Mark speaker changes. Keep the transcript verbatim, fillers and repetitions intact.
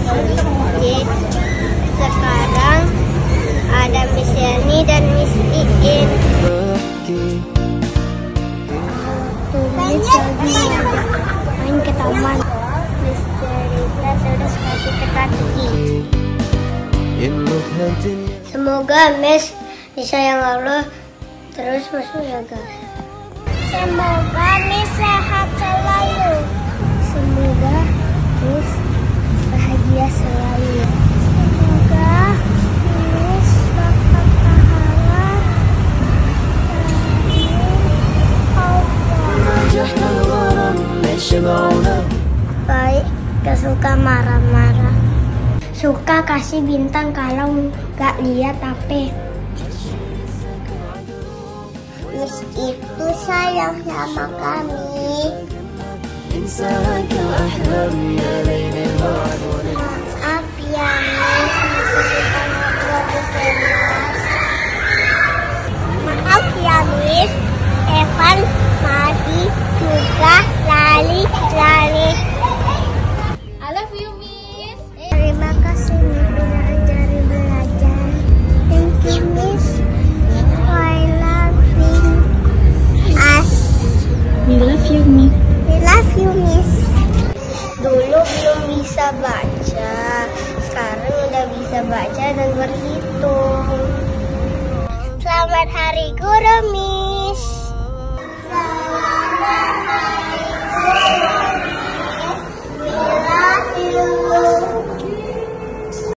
Speaker 1: Jadi sekarang ada Miss Yani dan Miss Iin. Main ke taman. Miss Cerita terus kasih teka-teki. Semoga Miss disayang Allah terus masuk surga. Semoga Miss sehat selalu. Semoga Miss bahagia selalu. Semoga Miss dapat pahala dari Allah. Baik, gak suka marah-marah. Suka kasih bintang kalau gak lihat H P. Miss itu sayang sama kami. Maaf ya Miss, masih suka ngobrol di kelas. Maaf ya Miss, Evan masih juga lali-lali.
Speaker 2: I love you Miss.
Speaker 1: Terima kasih Miss sudah ajari belajar. Thank you Miss for loving us.
Speaker 2: We love you Miss.
Speaker 1: We love you Miss. Dulu belum bisa baca, sekarang udah bisa baca dan berhitung. Selamat Hari Guru Miss. Selamat Hari Guru Miss. We love you.